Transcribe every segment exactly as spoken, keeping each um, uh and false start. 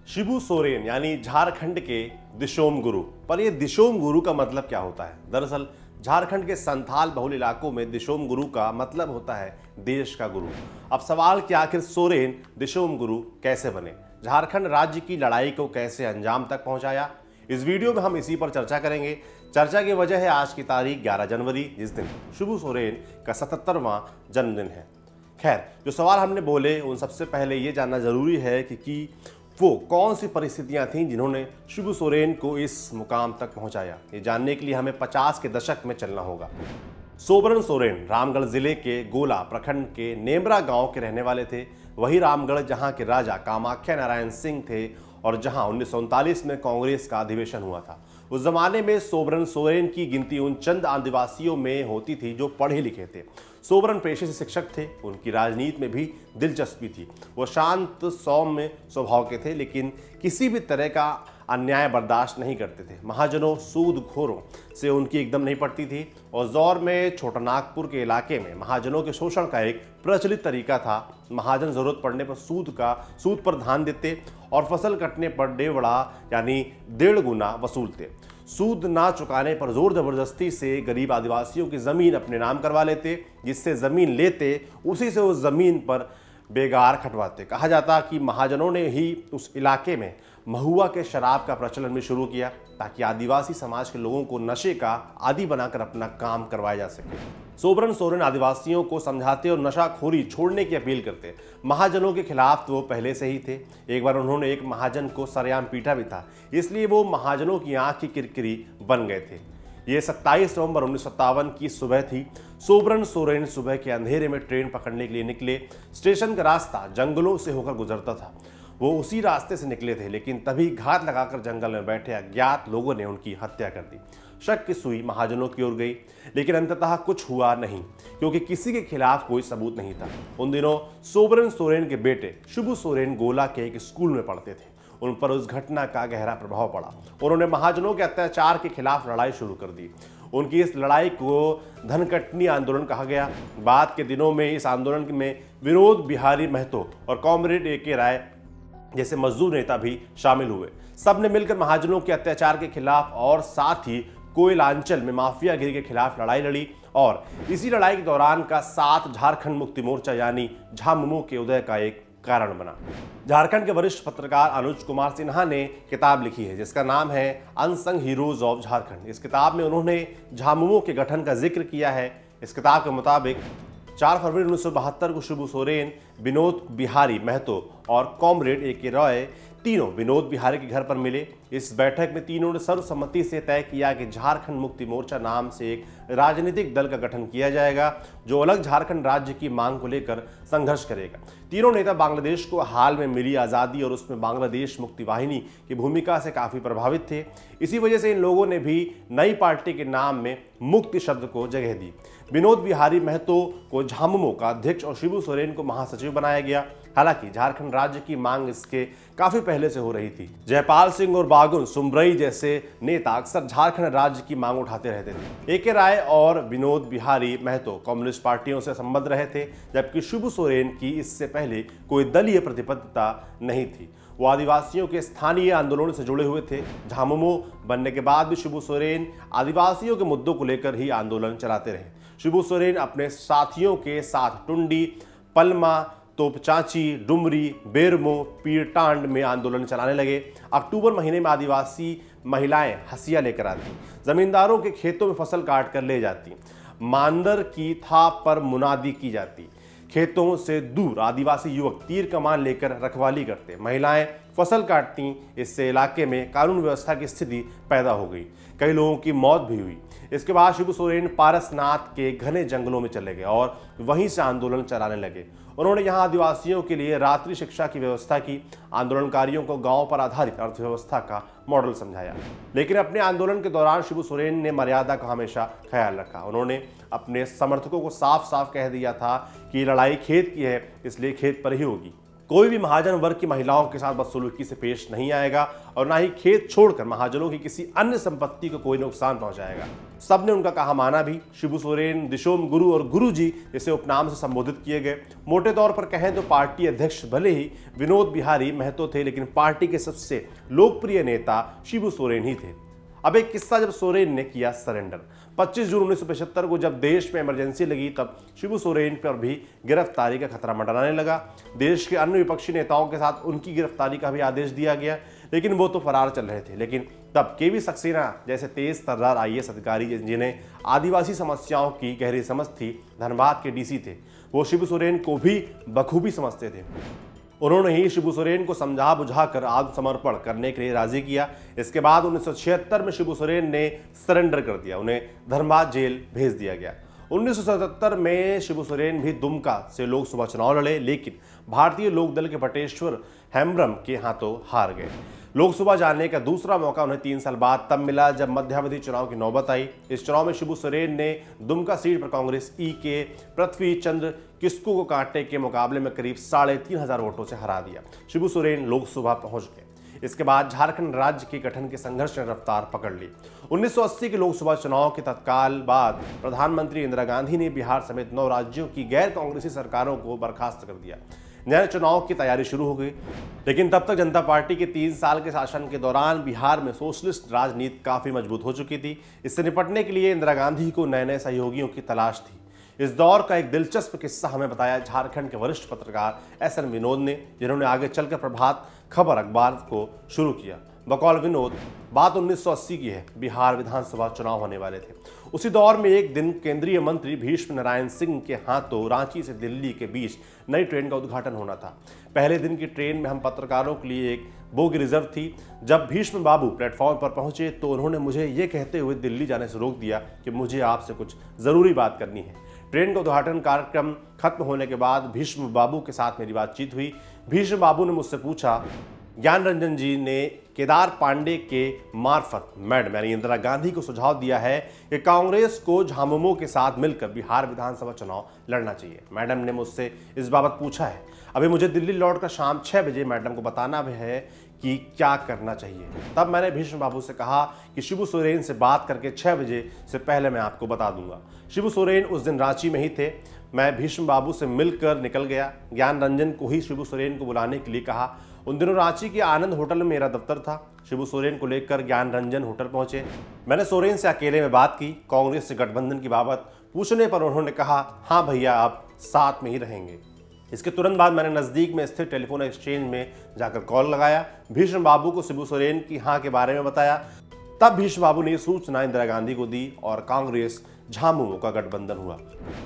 शिबू सोरेन यानी झारखंड के दिशोम गुरु। पर यह दिशोम गुरु का मतलब क्या होता है? दरअसल झारखंड के संथाल बहुल इलाकों में दिशोम गुरु का मतलब होता है देश का गुरु। अब सवाल कि आखिर सोरेन दिशोम गुरु कैसे बने, झारखंड राज्य की लड़ाई को कैसे अंजाम तक पहुंचाया, इस वीडियो में हम इसी पर चर्चा करेंगे। चर्चा की वजह है आज की तारीख ग्यारह जनवरी, जिस दिन शिबू सोरेन का सतहत्तरवां जन्मदिन है। खैर, जो सवाल हमने बोले उन सबसे पहले ये जानना जरूरी है कि, कि वो कौन सी परिस्थितियां थीं जिन्होंने शिबू सोरेन को इस मुकाम तक पहुंचाया। ये जानने के लिए हमें पचास के दशक में चलना होगा। सोबरन सोरेन रामगढ़ जिले के गोला प्रखंड के नेमरा गांव के रहने वाले थे। वही रामगढ़ जहां के राजा कामाख्या नारायण सिंह थे और जहां उन्नीस सौ उनतालीस में कांग्रेस का अधिवेशन हुआ था। उस जमाने में सोबरन सोरेन की गिनती उन चंद आदिवासियों में होती थी जो पढ़े लिखे थे। सोबरन पेशे से शिक्षक थे, उनकी राजनीति में भी दिलचस्पी थी। वो शांत सौम्य स्वभाव के थे, लेकिन किसी भी तरह का अन्याय बर्दाश्त नहीं करते थे। महाजनों सूदखोरों से उनकी एकदम नहीं पड़ती थी। और दौर में छोटानागपुर के इलाके में महाजनों के शोषण का एक प्रचलित तरीका था। महाजन जरूरत पड़ने पर सूद का सूद पर ध्यान देते और फसल कटने पर डेढ़ यानी डेढ़ गुना वसूलते। सूद ना चुकाने पर जोर जबरदस्ती से गरीब आदिवासियों की जमीन अपने नाम करवा लेते, जिससे जमीन लेते उसी से उस जमीन पर बेगार खटवाते। कहा जाता कि महाजनों ने ही उस इलाके में महुआ के शराब का प्रचलन भी शुरू किया ताकि आदिवासी समाज के लोगों को नशे का आदी बनाकर अपना काम करवाया जा सके। सोबरन सोरेन आदिवासियों को समझाते और नशाखोरी छोड़ने की अपील करते। महाजनों के खिलाफ तो वो पहले से ही थे। एक बार उन्होंने एक महाजन को सरेआम पीटा भी था, इसलिए वो महाजनों की आंख की किरकिरी बन गए थे। ये सत्ताईस नवंबर उन्नीस सौ सत्तावन की सुबह थी। सोबरन सोरेन सुबह के अंधेरे में ट्रेन पकड़ने के लिए निकले। स्टेशन का रास्ता जंगलों से होकर गुजरता था। वो उसी रास्ते से निकले थे, लेकिन तभी घात लगाकर जंगल में बैठे अज्ञात लोगों ने उनकी हत्या कर दी। शक की सुई महाजनों की ओर गई, लेकिन अंततः कुछ हुआ नहीं, क्योंकि किसी के खिलाफ कोई सबूत नहीं था। उन दिनों सोबरन सोरेन के बेटे शिबू सोरेन गोला के एक स्कूल में पढ़ते थे। उन पर उस घटना का गहरा प्रभाव पड़ा। उन्होंने महाजनों के अत्याचार के खिलाफ लड़ाई शुरू कर दी। उनकी इस लड़ाई को धनकटनी आंदोलन कहा गया। बाद के दिनों में इस आंदोलन में विनोद बिहारी महतो और कॉमरेड ए के राय जैसे मजदूर नेता भी शामिल हुए। सबने मिलकर महाजनों के अत्याचार के खिलाफ और साथ ही कोयलांचल में माफियागिरी के खिलाफ लड़ाई लड़ी। और इसी लड़ाई के दौरान का साथ झारखंड मुक्ति मोर्चा यानी झामुमो के उदय का एक कारण बना। झारखंड के वरिष्ठ पत्रकार अनुज कुमार सिन्हा ने किताब लिखी है जिसका नाम है अनसंग हीरोज ऑफ झारखंड। इस किताब में उन्होंने झामुमो के गठन का जिक्र किया है। इस किताब के मुताबिक चार फरवरी उन्नीस सौ बहत्तर को शिबू सोरेन, विनोद बिहारी महतो और कॉमरेड ए के रॉय तीनों विनोद बिहारी के घर पर मिले। इस बैठक में तीनों ने सर्वसम्मति से तय किया कि झारखंड मुक्ति मोर्चा नाम से एक राजनीतिक दल का गठन किया जाएगा जो अलग झारखंड राज्य की मांग को लेकर संघर्ष करेगा। तीनों नेता बांग्लादेश को हाल में मिली आज़ादी और उसमें बांग्लादेश मुक्ति वाहिनी की भूमिका से काफ़ी प्रभावित थे। इसी वजह से इन लोगों ने भी नई पार्टी के नाम में मुक्ति शब्द को जगह दी। विनोद बिहारी महतो को झामुमो का अध्यक्ष और शिबू सोरेन को महासचिव बनाया गया। हालांकि झारखंड राज्य की मांग इसके काफी पहले से हो रही थी। जयपाल सिंह और बागुन सुमरई जैसे नेता अक्सर झारखंड राज्य की मांग उठाते रहते थे। ए के राय और विनोद बिहारी महतो कम्युनिस्ट पार्टियों से संबद्ध रहे थे, जबकि शिबू सोरेन की इससे पहले कोई दलीय प्रतिबद्धता नहीं थी। वो आदिवासियों के स्थानीय आंदोलन से जुड़े हुए थे। झामुमो बनने के बाद भी शिबू सोरेन आदिवासियों के मुद्दों को लेकर ही आंदोलन चलाते रहे। शिबू सोरेन अपने साथियों के साथ टुंडी, पलमा, तोपचांची, डुमरी, बेरमो, पीरटांड में आंदोलन चलाने लगे। अक्टूबर महीने में आदिवासी महिलाएं हंसिया लेकर आती, जमींदारों के खेतों में फसल काट कर ले जाती, मांदर की थाप पर मुनादी की जाती। खेतों से दूर आदिवासी युवक तीर कमान लेकर रखवाली करते, महिलाएं फसल काटती। इससे इलाके में कानून व्यवस्था की स्थिति पैदा हो गई। कई लोगों की मौत भी हुई। इसके बाद शिबू सोरेन पारसनाथ के घने जंगलों में चले गए और वहीं से आंदोलन चलाने लगे। उन्होंने यहां आदिवासियों के लिए रात्रि शिक्षा की व्यवस्था की। आंदोलनकारियों को गांव पर आधारित अर्थव्यवस्था का मॉडल समझाया। लेकिन अपने आंदोलन के दौरान शिबू सोरेन ने मर्यादा का हमेशा ख्याल रखा। उन्होंने अपने समर्थकों को साफ साफ कह दिया था कि लड़ाई खेत की है, इसलिए खेत पर ही होगी। कोई भी महाजन वर्ग की महिलाओं के साथ बदसलूकी से पेश नहीं आएगा और ना ही खेत छोड़कर महाजनों की किसी अन्य संपत्ति को कोई नुकसान पहुंचाएगा। सबने उनका कहा माना भी। शिबू सोरेन, दिशोम गुरु और गुरु जी इसे उपनाम से संबोधित किए गए। मोटे तौर पर कहें तो पार्टी अध्यक्ष भले ही विनोद बिहारी महतो थे, लेकिन पार्टी के सबसे लोकप्रिय नेता शिबू सोरेन ही थे। अब एक किस्सा, जब सोरेन ने किया सरेंडर। पच्चीस जून उन्नीस सौ पचहत्तर को जब देश में इमरजेंसी लगी, तब शिबू सोरेन पर भी गिरफ्तारी का खतरा मंडराने लगा। देश के अन्य विपक्षी नेताओं के साथ उनकी गिरफ्तारी का भी आदेश दिया गया, लेकिन वो तो फरार चल रहे थे। लेकिन तब केवी सक्सेना जैसे तेज तर्रार आई ए एस अधिकारी, जिन्हें आदिवासी समस्याओं की गहरी समझ थी, धनबाद के डी सी थे, वो शिबू सोरेन को भी बखूबी समझते थे। उन्होंने ही शिबू सोरेन को समझा बुझाकर आत्मसमर्पण करने के लिए राजी किया। इसके बाद उन्नीस सौ छिहत्तर में शिबू सोरेन ने सरेंडर कर दिया। उन्हें धनबाद जेल भेज दिया गया। उन्नीस सौ सतहत्तर में शिबू सोरेन भी दुमका से लोकसभा चुनाव लड़े, लेकिन भारतीय लोकदल के बटेश्वर हेम्ब्रम के हाथों हार गए। लोकसभा जाने का दूसरा मौका उन्हें तीन साल बाद तब मिला, जब मध्यावधि चुनाव की नौबत आई। इस चुनाव में शिबू सोरेन ने दुमका सीट पर कांग्रेस ई के पृथ्वी चंद्र किस्कू को कांटे के मुकाबले में करीब साढ़े तीन हजार वोटों से हरा दिया। शिबू सोरेन लोकसभा पहुंच गए। इसके बाद झारखंड राज्य के गठन के संघर्ष ने रफ्तार पकड़ ली। उन्नीस सौ अस्सी के लोकसभा चुनाव के तत्काल बाद प्रधानमंत्री इंदिरा गांधी ने बिहार समेत नौ राज्यों की गैर कांग्रेसी सरकारों को बर्खास्त कर दिया। नए चुनाव की तैयारी शुरू हो गई, लेकिन तब तक जनता पार्टी के तीन साल के शासन के दौरान बिहार में सोशलिस्ट राजनीति काफी मजबूत हो चुकी थी। इससे निपटने के लिए इंदिरा गांधी को नए नए सहयोगियों की तलाश थी। इस दौर का एक दिलचस्प किस्सा हमें बताया झारखंड के वरिष्ठ पत्रकार एस एन विनोद ने, जिन्होंने आगे चलकर प्रभात खबर अखबार को शुरू किया। बकौल विनोद, बात उन्नीस सौ अस्सी की है। बिहार विधानसभा चुनाव होने वाले थे। उसी दौर में एक दिन केंद्रीय मंत्री भीष्म नारायण सिंह के हाथों रांची से दिल्ली के बीच नई ट्रेन का उद्घाटन होना था। पहले दिन की ट्रेन में हम पत्रकारों के लिए एक बोगी रिजर्व थी। जब भीष्म बाबू प्लेटफॉर्म पर पहुंचे तो उन्होंने मुझे ये कहते हुए दिल्ली जाने से रोक दिया कि मुझे आपसे कुछ जरूरी बात करनी है। ट्रेन का उद्घाटन कार्यक्रम खत्म होने के बाद भीष्म बाबू के साथ मेरी बातचीत हुई। भीष्म बाबू ने मुझसे पूछा, ज्ञान रंजन जी ने केदार पांडे के मार्फत मैडम यानी इंदिरा गांधी को सुझाव दिया है कि कांग्रेस को झामुमो के साथ मिलकर बिहार विधानसभा चुनाव लड़ना चाहिए। मैडम ने मुझसे इस बाबत पूछा है। अभी मुझे दिल्ली लौटकर शाम छह बजे मैडम को बताना भी है कि क्या करना चाहिए। तब मैंने भीष्म बाबू से कहा कि शिबू सोरेन से बात करके छह बजे से पहले मैं आपको बता दूंगा। शिबू सोरेन उस दिन रांची में ही थे। मैं भीष्म बाबू से मिलकर निकल गया। ज्ञान रंजन को ही शिबू सोरेन को बुलाने के लिए कहा। उन दिनों रांची के आनंद होटल में मेरा दफ्तर था। शिबू सोरेन को लेकर ज्ञान रंजन होटल पहुंचे। मैंने सोरेन से अकेले में बात की। कांग्रेस से गठबंधन की बाबत पूछने पर उन्होंने कहा, हाँ भैया, आप साथ में ही रहेंगे। इसके तुरंत बाद मैंने नजदीक में स्थित टेलीफोन एक्सचेंज में जाकर कॉल लगाया। भीष्म बाबू को शिबू सोरेन की हाँ के बारे में बताया। तब भीष्म बाबू ने सूचना इंदिरा गांधी को दी और कांग्रेस झामुमो का गठबंधन हुआ।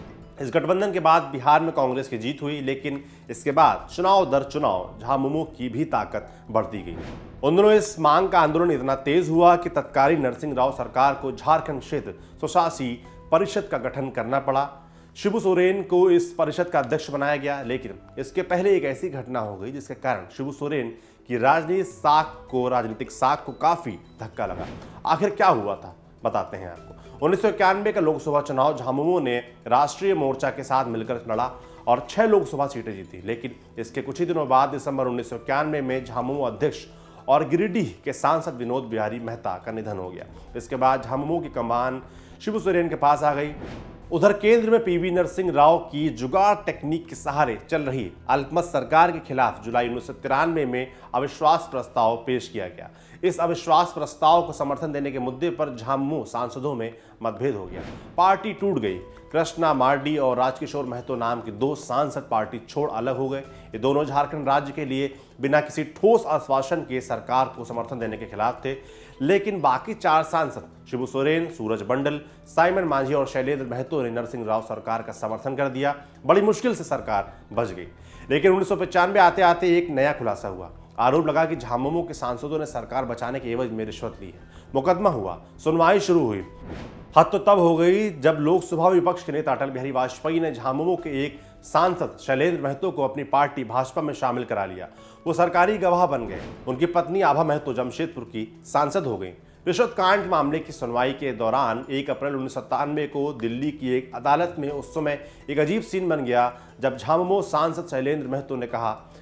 इस गठबंधन के बाद बिहार में कांग्रेस की जीत हुई, लेकिन इसके बाद चुनाव दर चुनाव झामुमो की भी ताकत बढ़ती गई। उन दिनों इस मांग का आंदोलन इतना तेज हुआ कि तत्कालीन नरसिंह राव सरकार को झारखंड क्षेत्र स्वशासी परिषद का गठन करना पड़ा। शिबू सोरेन को इस परिषद का अध्यक्ष बनाया गया, लेकिन इसके पहले एक ऐसी घटना हो गई जिसके कारण शिबू सोरेन की राजनीतिक साख को राजनीतिक साख को काफी धक्का लगा। आखिर क्या हुआ था, बताते हैं आपको। उन्नीस सौ इक्यानवे का लोकसभा चुनाव झामुमो ने राष्ट्रीय मोर्चा के साथ मिलकर लड़ा और छह लोकसभा सीटें जीती, लेकिन इसके कुछ ही दिनों बाद दिसंबर उन्नीस सौ इक्यानवे में झामुमो अध्यक्ष और गिरिडीह के सांसद विनोद बिहारी मेहता का निधन हो गया। इसके बाद झामुमो की कमान शिबू सोरेन के पास आ गई। उधर केंद्र में पीवी नरसिंह राव की जुगाड़ टेक्निक के सहारे चल रही अल्पमत सरकार के खिलाफ जुलाई उन्नीस सौ तिरानवे में अविश्वास प्रस्ताव पेश किया गया। इस अविश्वास प्रस्ताव को समर्थन देने के मुद्दे पर झामुमो सांसदों में मतभेद हो गया। पार्टी टूट गई। कृष्णा मार्डी और राजकिशोर महतो नाम के दो सांसद पार्टी छोड़ अलग हो गए। ये दोनों झारखंड राज्य के लिए बिना किसी ठोस आश्वासन के सरकार को समर्थन देने के खिलाफ थे, लेकिन बाकी चार सांसद शिबू सोरेन, सूरज बंडल, साइमन मांझी और शैलेंद्र महतो ने नरसिंह राव सरकार का समर्थन कर दिया। बड़ी मुश्किल से सरकार बच गई, लेकिन उन्नीस सौ पचानवे आते आते एक नया खुलासा हुआ। आरोप लगा कि झामुमो के सांसदों ने सरकार बचाने के एवज में रिश्वत ली है। मुकदमा हुआ, सुनवाई शुरू हुई। हद तो तब हो गई जब लोकसभा विपक्ष के नेता अटल बिहारी वाजपेयी ने झामुमो के एक सांसद शैलेंद्र महतो को अपनी पार्टी भाजपा में शामिल करा लिया। वो सरकारी गवाह बन गए। उनकी पत्नी आभा महतो जमशेदपुर की सांसद हो गई। रिश्वत कांड मामले की सुनवाई के दौरान एक अप्रैल उन्नीस सौ सत्तानवे को दिल्ली की एक अदालत में उस समय एक अजीब सीन बन गया, जब झामुमो सांसद शैलेंद्र महतो ने कहा,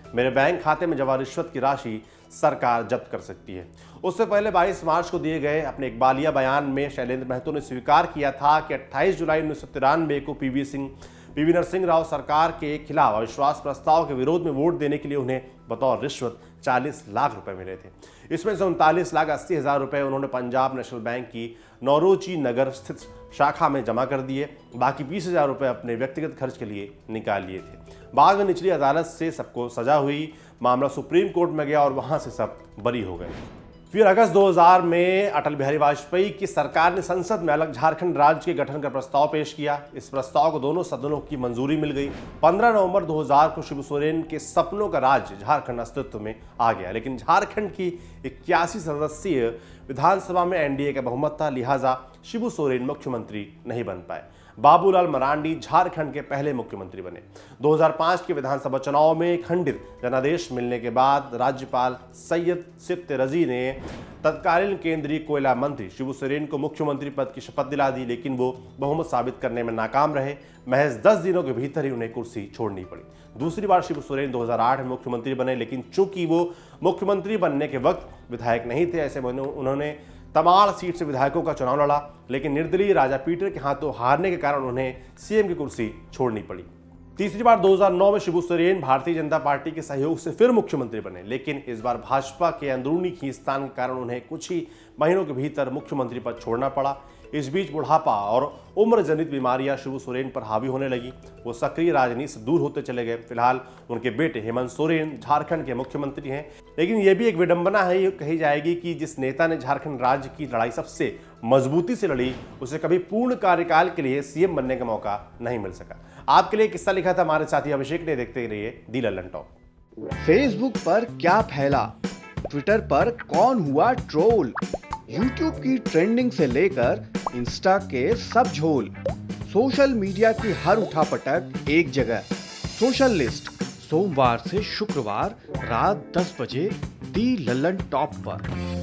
मेरे बैंक खाते में जमा रिश्वत की राशि सरकार जब्त कर सकती है। उससे पहले बाईस मार्च को दिए गए अपने इकबालिया बयान में शैलेंद्र महतो ने स्वीकार किया था कि अट्ठाईस जुलाई उन्नीस सौ तिरानवे को पीवी सिंह पीवी नरसिंह राव सरकार के खिलाफ अविश्वास प्रस्ताव के विरोध में वोट देने के लिए उन्हें बतौर रिश्वत चालीस लाख रुपए मिले थे। इसमें से उनतालीस लाख अस्सी हजार रुपए उन्होंने पंजाब नेशनल बैंक की नौरोजी नगर स्थित शाखा में जमा कर दिए। बाकी बीस हजार रुपए अपने व्यक्तिगत खर्च के लिए निकाल लिए थे। बाद में निचली अदालत से सबको सजा हुई, मामला सुप्रीम कोर्ट में गया और वहां से सब बरी हो गए। फिर अगस्त दो हज़ार में अटल बिहारी वाजपेयी की सरकार ने संसद में अलग झारखंड राज्य के गठन का प्रस्ताव पेश किया। इस प्रस्ताव को दोनों सदनों की मंजूरी मिल गई। पंद्रह नवंबर दो हज़ार को शिबू सोरेन के सपनों का राज्य झारखंड अस्तित्व में आ गया, लेकिन झारखंड की इक्यासी सदस्यीय विधानसभा में एनडीए का बहुमत था, लिहाजा शिबू सोरेन मुख्यमंत्री नहीं बन पाए। बाबूलाल मरांडी झारखंड के पहले मुख्यमंत्री बने। दो हज़ार पाँच के विधानसभा चुनाव में खंडित जनादेश मिलने के बाद राज्यपाल सैयद सित्ते रजी ने तत्कालीन केंद्रीय कोयला मंत्री शिबू सोरेन को मुख्यमंत्री पद की शपथ दिला दी, लेकिन वो बहुमत साबित करने में नाकाम रहे। महज दस दिनों के भीतर ही उन्हें कुर्सी छोड़नी पड़ी। दूसरी बार शिबू सोरेन दो हज़ार आठ में मुख्यमंत्री बने, लेकिन चूंकि वो मुख्यमंत्री बनने के वक्त विधायक नहीं थे, ऐसे में उन्होंने तमाल सीट से विधायकों का चुनाव लड़ा, लेकिन निर्दलीय राजा पीटर के हाथों हारने के कारण उन्हें सीएम की कुर्सी छोड़नी पड़ी। तीसरी बार दो हज़ार नौ में शिबू सोरेन भारतीय जनता पार्टी के सहयोग से फिर मुख्यमंत्री बने, लेकिन इस बार भाजपा के अंदरूनी खींचतान के कारण उन्हें कुछ ही महीनों के भीतर मुख्यमंत्री पद छोड़ना पड़ा। इस बीच बुढ़ापा और उम्र जनित बीमारियां शिबू सोरेन पर हावी होने लगी। वो सक्रिय राजनीति से दूर होते चले गए। फिलहाल उनके बेटे हेमंत सोरेन झारखंड के मुख्यमंत्री हैं, लेकिन यह भी एक विडंबना है ये कही जाएगी कि जिस नेता ने झारखंड राज्य की लड़ाई सबसे मजबूती से लड़ी, उसे कभी पूर्ण कार्यकाल के लिए सीएम बनने का मौका नहीं मिल सका। आपके लिए किस्सा लिखा था हमारे साथी अभिषेक ने। देखते रहिए दी लल्लन टॉक। फेसबुक पर क्या फैला, ट्विटर पर कौन हुआ ट्रोल, यूट्यूब की ट्रेंडिंग से लेकर इंस्टा के सब झोल, सोशल मीडिया की हर उठापटक एक जगह। सोशल लिस्ट सोमवार से शुक्रवार रात दस बजे दी लल्लन टॉप पर।